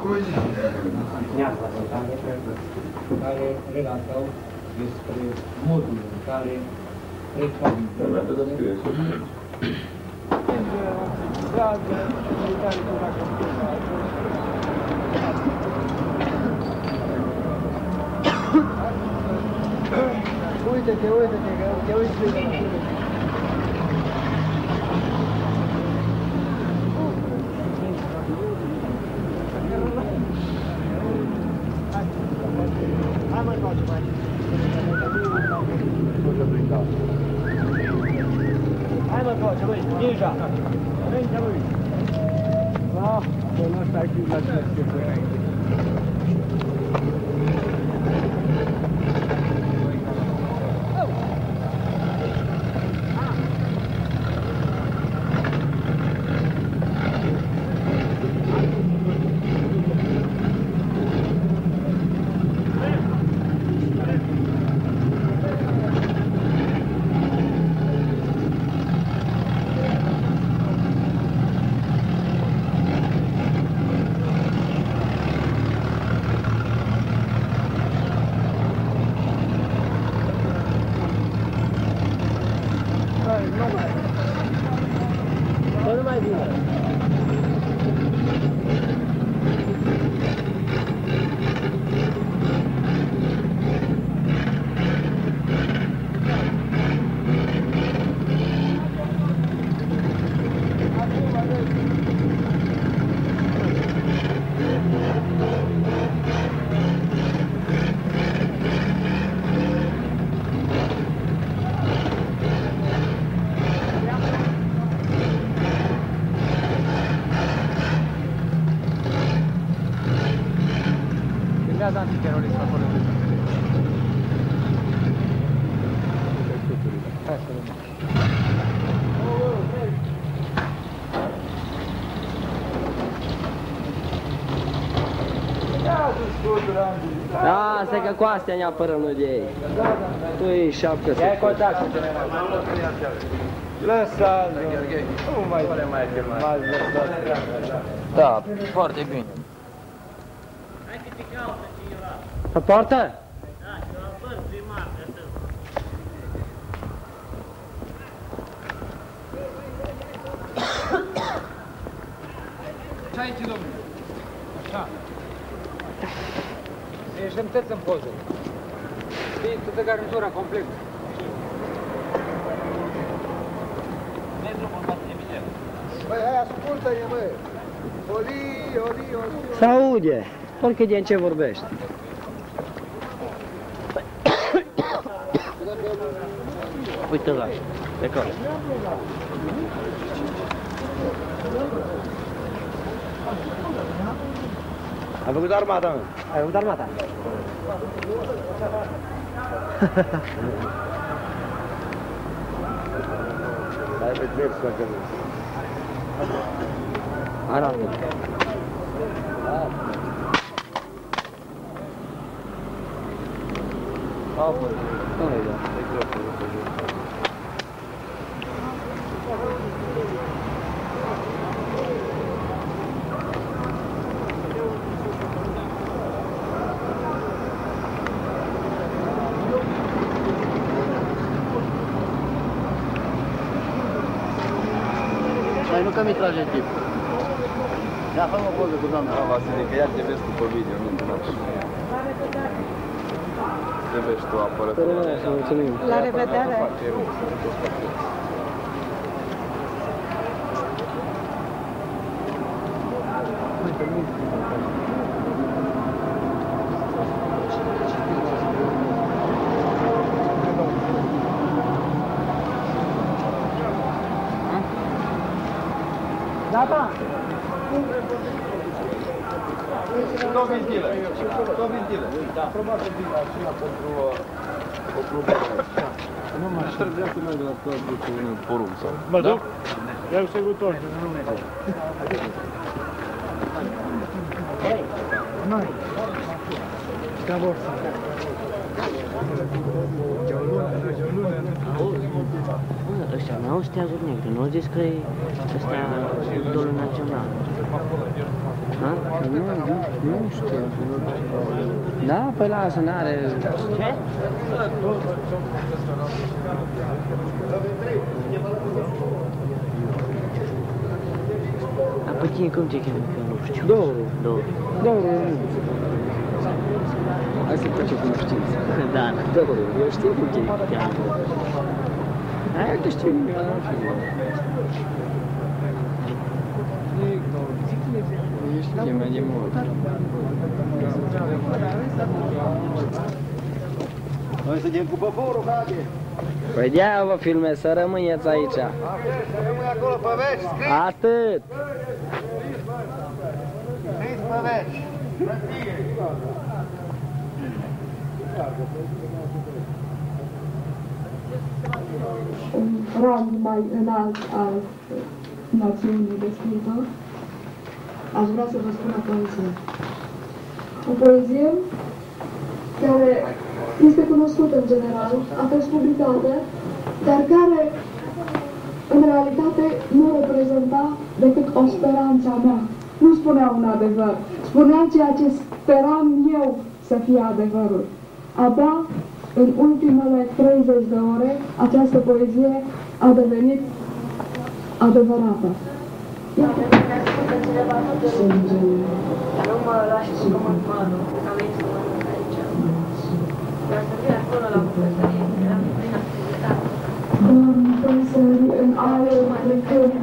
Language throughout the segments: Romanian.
care relatau despre modul în care Uite-te, uite-te, că uite-te. Hai mă, face mai. Hai mă, face, băi, deja. Înainte, băi. Da, că nu stai și la ce se pune aici. Antiterorist acolo. Hai să vedem. Da, stai că cu astea ne apărăm noi de ei. Tu e șapcă să ia contact. Lăsa-l. Nu mai lăsa. Da, foarte bine. Pe poartă? Da, și la băr primar, atât. Ce aici, domnule? Așa. Să ieșim tăți în poză. Știi, toată garnitura complet. Băi, hai, ascultă-ne, băi. Oli. S-aude. Oricât de în ce vorbești. Uite la, de acolo. Ai făcut armata, mă? Ai făcut armata? Hai pe drept, dacă nu. Arată. Mai nu că mi trage în tip. Ia, fă-mi o poză cu doamna. Da, Vasile, că ea te vezi tu pe video, nu te lași. Te vezi tu apărător. La revedere! Gata? Două ventile. Da. Probabil vin aceea pentru o probare. Nu mai trebuia să merg la toată cu un porum sau... Mă duc? Eu sigur tot. Noi. Ca vor să... Ăștia n-au steazuri negre, nu au zis că ăstea idolul național. Nu știu. Da, păi lasă, n-are... Ce? Dar pe tine cum te cheamă? Nu știu. Două. Hai să facem cunoștință. Da. Două. Eu știu cum te cheamă. Hai că știu nimic. Ești chemat de mult. Noi suntem cu poporul, frate! Păi de-aia vă filmez, să rămâneți aici. Să rămâi acolo pe veci, scris! Atât! Scris pe veci! Un rang mai înalt al națiunii de scriitor, aș vrea să vă spun o poezie. O poezie care este cunoscută în general, a fost publicată, dar care în realitate nu reprezenta decât o speranță a mea. Nu spunea un adevăr, spunea ceea ce speram eu să fie adevărul. Abia în ultimele 30 de ore, această poezie a devenit adevărată. Dar nu mă lași cu comandmanul, că am venit să mă duc aici. Dar să fie acolo la bucătărie, eram prin activitate. Dorm păsări în aer plecând,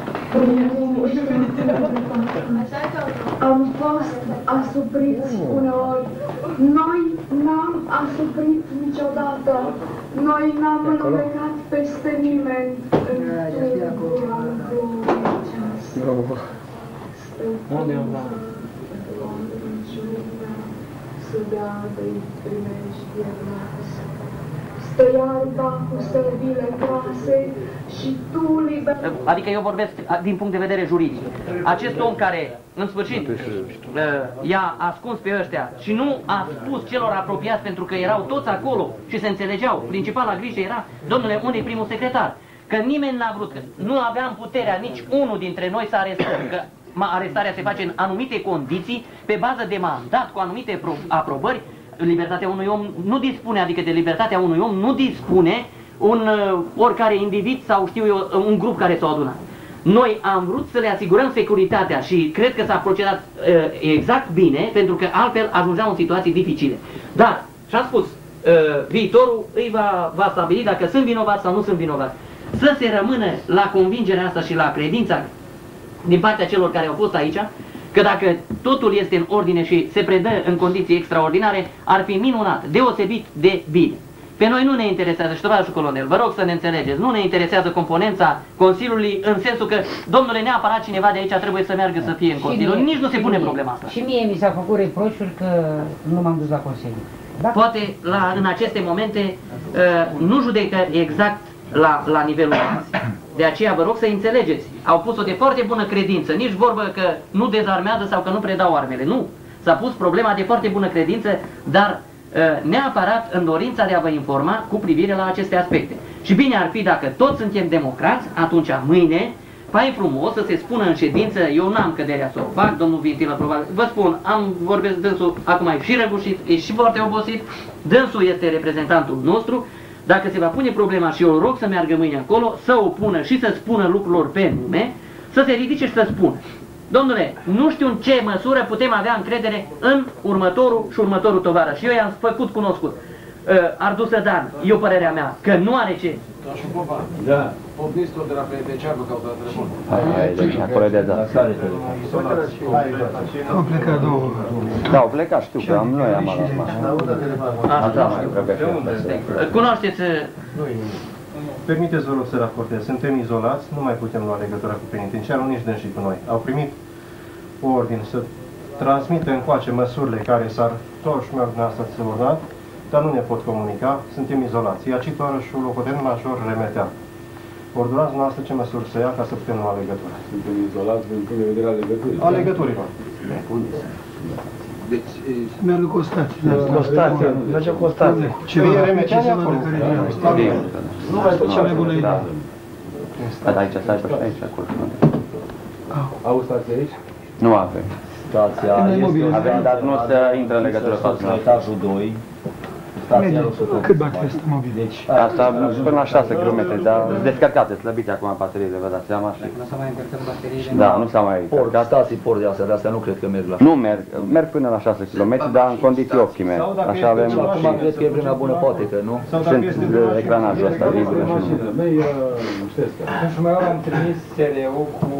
am fost asupriți uneori. Noi n-am asuprit niciodată. Noi n-am învecat peste nimeni în timpul al gloriei aceasta. Unde am dat? Să dea de-i primești stă iarba cu stăvile groase și tu liber... Adică eu vorbesc din punct de vedere juridic. Acest om care, în sfârșit, i-a ascuns pe ăștia și nu a spus celor apropiați, pentru că erau toți acolo și se înțelegeau, principala grijă era, domnule, unde e primul secretar? Că nimeni n-a vrut, că nu aveam puterea nici unul dintre noi să arestăm, că arestarea se face în anumite condiții, pe bază de mandat, cu anumite aprobări. Libertatea unui om nu dispune, adică de libertatea unui om nu dispune oricare individ sau știu eu, un grup care s-a adunat. Noi am vrut să le asigurăm securitatea și cred că s-a procedat exact bine, pentru că altfel ajungeam în situații dificile. Dar, și-am spus, viitorul îi va stabili dacă sunt vinovați sau nu sunt vinovați. Să se rămână la convingerea asta și la credința din partea celor care au fost aici, că dacă totul este în ordine și se predă în condiții extraordinare, ar fi minunat, deosebit de bine. Pe noi nu ne interesează, și tovarășul colonel, vă rog să ne înțelegeți, nu ne interesează componența Consiliului, în sensul că, domnule, neapărat cineva de aici trebuie să meargă să fie în Consiliu. Nici nu se pune problema asta. Și mie mi s-a făcut reproșuri că nu m-am dus la Consiliu. Poate în aceste momente nu judecă exact la nivelul ăsta. De aceea vă rog să înțelegeți. Au pus-o de foarte bună credință, nici vorbă că nu dezarmează sau că nu predau armele. Nu. S-a pus problema de foarte bună credință, dar neapărat în dorința de a vă informa cu privire la aceste aspecte. Și bine ar fi dacă toți suntem democrați, atunci mâine, fain frumos să se spună în ședință, eu n-am căderea să o fac, domnul Vintilă probabil, vă spun, vorbesc dânsul, acum e și răgușit, e și foarte obosit, dânsul este reprezentantul nostru. Dacă se va pune problema și eu îl rog să meargă mâine acolo, să o pună și să spună lucrurilor pe nume, să se ridice și să spună. Domnule, nu știu în ce măsură putem avea încredere în următorul și următorul tovarăș. Și eu i-am făcut cunoscut. Ardusă Dan, e o părerea mea, că nu are ce. Da. Polițistul de la penitenciar vă caută la telefon. Hai, acolo de dat. Au plecat două. Da, au plecat, știu că noi am alarmat. Da, mai trebuie. Cunoașteți... Permiteți, vă rog să raportez. Suntem izolați, nu mai putem lua legătura cu penitenciarul, nici dânsii cu noi. Au primit o ordine să transmită încoace măsurile care s-ar toți și dumneavoastră să urmat, dar nu ne pot comunica, suntem izolați. Ia ci tovarășul locotenent major Remetea. Ordonați noastră ce măsuri să ia ca să putem lua legătura. Suntem izolați din punct de vedere al legăturii. A legăturilor. Deci... Meargă cu o stație. Cu o stație, merge cu o stație. Ceva e acolo. Nu mai cea mai bună idee. Aici, stai pe aici, acolo. Au stație aici? Nu avem. Stația este, avem, dar nu se intră în legătură cu asta. etajul 2. Stația 100. Cât bani este mobil? Deci, Asta până la 6 km, dar descărcate, slăbite acum bateriile, vă dați seama și... Nu s-a mai încărcat bateriile. Da, nu s-a mai încărcat. stații port de astea nu cred că merg la Nu merg până la 6 km, dar în condiții optime. Așa avem acum cred că e vremea bună, poate că nu. sunt ecranajul ăsta, vizibil și... Și mai am trimis SRU cu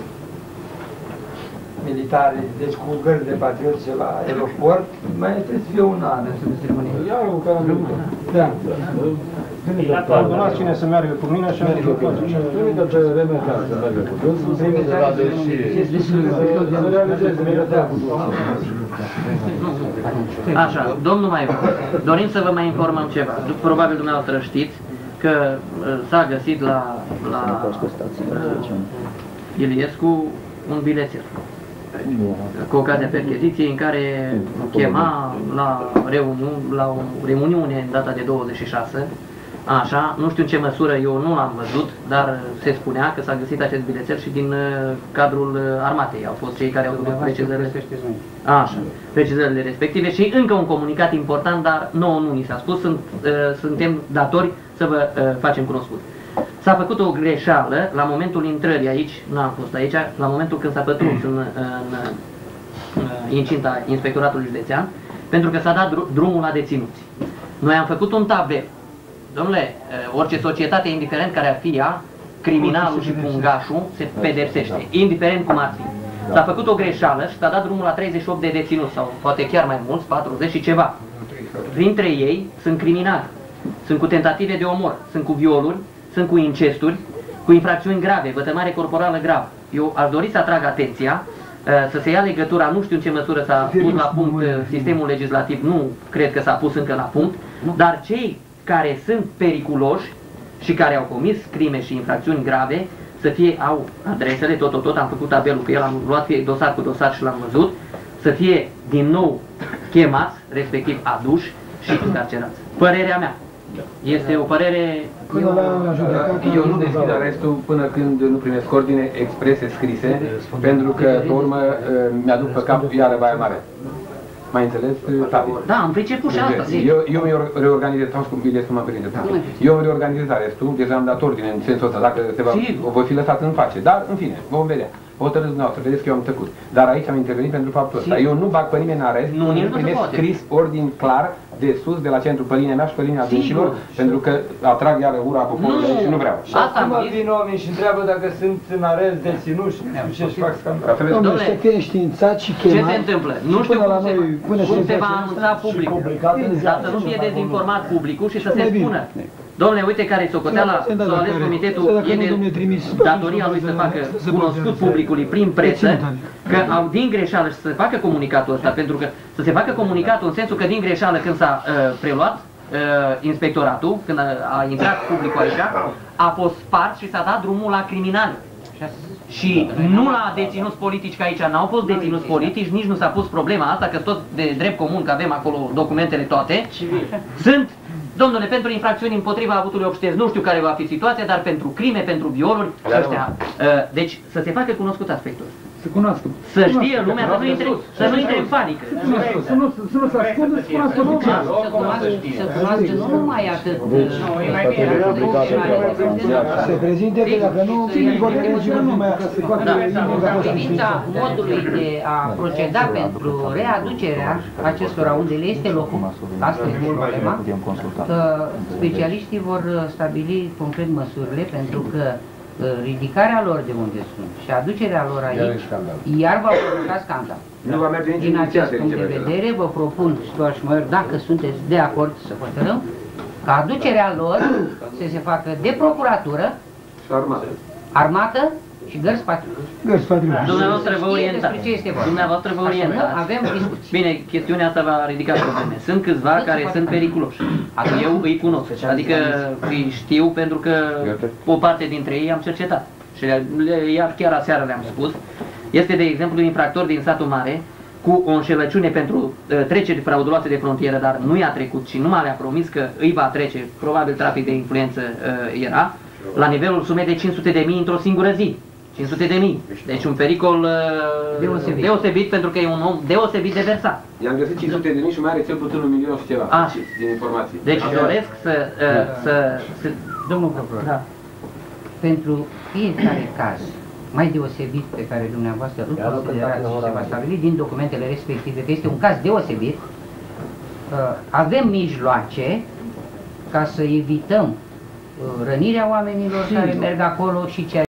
militari, deci cu gărzi de patrioți la aeroport, mai trebuie să fie un an. Ia eu că am vrut. Da. Coordonați cine să meargă cu mine și am merg cu mine. Trimite pe Remetea să meargă cu dânsul, trimite să realizeze Remetea cu dânsul. Așa, domnul Maiu, dorim să vă mai informăm ceva. Probabil dumneavoastră știți că s-a găsit la Iliescu un bilețel cu ocazia percheziției în care chema la o reuniune în data de 26. Așa, nu știu în ce măsură, eu nu l-am văzut, dar se spunea că s-a găsit acest bilețel și din cadrul armatei. Au fost cei care au făcut precizările respective și încă un comunicat important, dar nouă nu ni s-a spus, suntem datori să vă facem cunoscut. S-a făcut o greșeală la momentul intrării aici, n-am fost aici, la momentul când s-a pătruns în incinta Inspectoratului Județean, pentru că s-a dat drumul la deținuți. Noi am făcut un tabel. Domnule, orice societate, indiferent care ar fi ea, criminalul și pungașul se pedepsește, indiferent cum ar fi. S-a făcut o greșeală și s-a dat drumul la 38 de deținuți, sau poate chiar mai mulți, 40 și ceva. Printre ei sunt criminali, sunt cu tentative de omor, sunt cu violuri, sunt cu incesturi, cu infracțiuni grave, vătămare corporală gravă. Eu aș dori să atrag atenția să se ia legătura, nu știu în ce măsură s-a pus la punct sistemul legislativ, nu cred că s-a pus încă la punct, dar cei care sunt periculoși și care au comis crime și infracțiuni grave, să fie, au adresele, tot, am făcut tabelul cu el, am luat dosar cu dosar și l-am văzut, să fie din nou chemați, respectiv aduși și încarcerați. Părerea mea. Este o părere... Eu nu deschid arestul până când nu primesc ordine exprese scrise, pentru că, pe urmă, mi-aduc pe cap iară Baia Mare. Mai înțeles? Da, am priceput și asta. Eu mi-o reorganizez, sau cum Iliescu m-a prinde. Eu îmi reorganizez arestul, deja am dat ordine în sensul ăsta, dacă o voi fi lăsat în pace. Dar, în fine, vom vedea. Hotărâți dumneavoastră, vedeți că eu am tăcut. Dar aici am intervenit pentru faptul ăsta. Eu nu bag pe nimeni în arest, nu primesc scris ordin clar de sus, de la centru, pe linia mea și pe linia dânșilor, pentru că atrag iară ura poporului și nu vreau. Și acum vin oameni și întreabă dacă sunt în arest deținuși și ce-și fac scandal. Domnule, să fie științat și chemat. Ce se întâmplă? Nu știu cum se va anunța publicul, dar să nu fie dezinformat publicul și să se spună. Domnule, uite care-i socoteala, s-a ales comitetul, e de datoria lui să facă cunoscut publicului prin presă, că au din greșeală și să se facă comunicatul ăsta, pentru că să se facă comunicatul în sensul că din greșeală când s-a preluat inspectoratul, când a intrat publicul aici, a fost spart și s-a dat drumul la criminali. Și nu la deținuți politici, că aici n-au fost deținuți politici, nici nu s-a pus problema asta, că tot de drept comun, că avem acolo documentele toate, sunt, domnule, pentru infracțiuni împotriva avutului obștez, nu știu care va fi situația, dar pentru crime, pentru violuri, ăștia. Deci să se facă cunoscut aspectul ăsta. Să cunoască. Să știe lumea, să nu intre în panică. Să nu se ascundă, să cunoască lumea. Să cunoască nu numai atât. Se prezinte că dacă nu, vor merge numai să facă în privința modului de a proceda pentru readucerea acestora unde le este locul, asta este problema, că specialiștii vor stabili concret măsurile pentru că ridicarea lor de unde sunt și aducerea lor aici, iar va provoca scandal. Din acest punct de vedere, vă propun, Stoașmăr, dacă sunteți de acord să hotărâm, ca aducerea lor să se facă de procuratură, armată și gărzi patriotice. Dumneavoastră vă orientați. Dumneavoastră vă orientați. Avem discuții. Bine, chestiunea asta va ridica probleme. Sunt câțiva care sunt periculoși. Eu îi cunosc. Adică îi știu pentru că o parte dintre ei am cercetat. Și chiar aseară le-am spus. Este, de exemplu, un infractor din satul mare cu o înșelăciune pentru treceri frauduloase de frontieră, dar nu i-a trecut și numai le-a promis că îi va trece, probabil trafic de influență era, la nivelul sumei de 500.000 într-o singură zi. 500.000. Deci un pericol deosebit pentru că e un om deosebit de versat. I-am găsit 500.000 și mai are cel puțin 1 milion și ceva din informații. Deci doresc să... Domnul procuror, da. Pentru fiecare caz mai deosebit pe care dumneavoastră îl considerați și se va stabili din documentele respective, că este un caz deosebit, avem mijloace ca să evităm rănirea oamenilor care merg acolo și ceea